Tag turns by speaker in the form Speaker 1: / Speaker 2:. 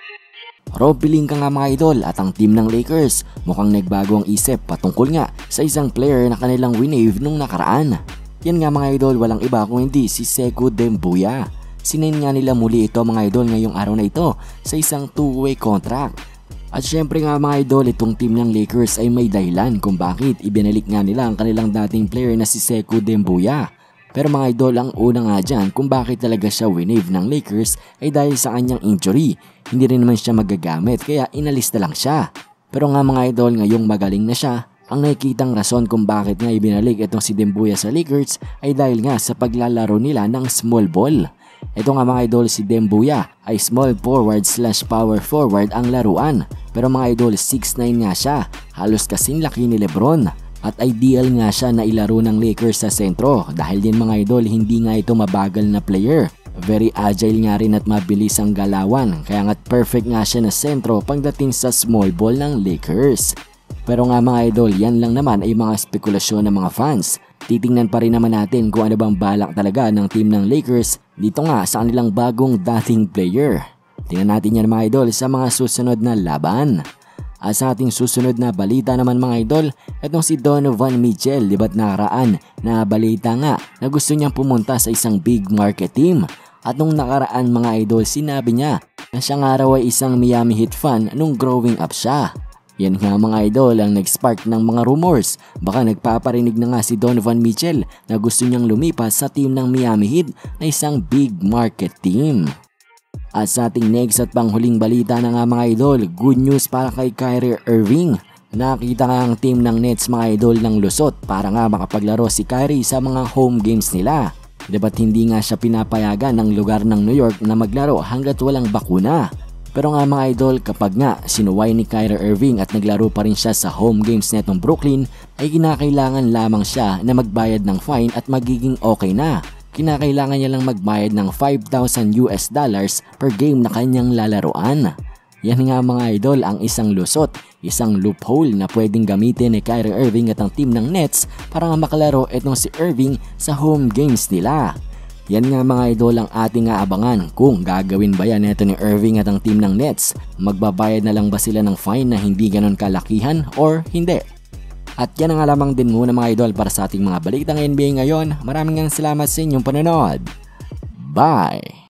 Speaker 1: Rob Pelinka nga mga idol at ang team ng Lakers mukhang nagbago ang isip patungkol nga sa isang player na kanilang winave nung nakaraan. Yan nga mga idol, walang iba kung hindi si Sekou Doumbouya. Sinain nga nila muli ito mga idol ngayong araw na ito sa isang two-way contract. At syempre nga mga idol, itong team ng Lakers ay may dahilan kung bakit ibinalik nga nila ang kanilang dating player na si Sekou Doumbouya. Pero mga idol, ang una nga dyan kung bakit talaga siya winave ng Lakers ay dahil sa kanyang injury. Hindi rin naman siya magagamit kaya inalis na lang siya. Pero nga mga idol, ngayong magaling na siya, ang nakikitang rason kung bakit nga ibinalik itong si Doumbouya sa Lakers ay dahil nga sa paglalaro nila ng small ball. Ito nga mga idol, si Doumbouya ay small forward / power forward ang laruan. Pero mga idol, 6'9 nga siya, halos kasing laki ni Lebron. At ideal nga siya na ilaro ng Lakers sa sentro dahil din mga idol, hindi nga ito mabagal na player. Very agile nga rin at mabilis ang galawan, kaya nga't perfect nga siya na sentro pagdating sa small ball ng Lakers. Pero nga mga idol, yan lang naman ay mga spekulasyon ng mga fans. Titingnan pa rin naman natin kung ano bang balak talaga ng team ng Lakers dito nga sa kanilang bagong dating player. Tingnan natin yan mga idol sa mga susunod na laban. At sa ating susunod na balita naman mga idol, itong si Donovan Mitchell, diba't nakaraan na balita nga na gusto niyang pumunta sa isang big market team. At nung nakaraan mga idol, sinabi niya na siya nga raw ay isang Miami Heat fan nung growing up siya. Yan nga mga idol ang nag-spark ng mga rumors. Baka nagpaparinig na nga si Donovan Mitchell na gusto niyang lumipas sa team ng Miami Heat na isang big market team. At sa ating next at panghuling balita na nga mga idol, good news para kay Kyrie Irving. Nakita nga ang team ng Nets mga idol ng lusot para nga makapaglaro si Kyrie sa mga home games nila. Diba't hindi nga siya pinapayagan ng lugar ng New York na maglaro hanggat walang bakuna. Pero nga mga idol, kapag nga sinuway ni Kyrie Irving at naglaro pa rin siya sa home games netong Brooklyn, ay kinakailangan lamang siya na magbayad ng fine at magiging okay na. Kinakailangan niya lang magbayad ng $5,000 per game na kanyang lalaruan. Yan nga mga idol ang isang lusot, isang loophole na pwedeng gamitin ni Kyrie Irving at ang team ng Nets para nga makalaro itong si Irving sa home games nila. Yan nga mga idol ang ating aabangan kung gagawin ba yan ito ni Irving at ang team ng Nets. Magbabayad na lang ba sila ng fine na hindi ganon kalakihan or hindi? At yan nga lamang din muna mga idol para sa ating mga balitang NBA ngayon. Maraming salamat sa inyong panonood. Bye!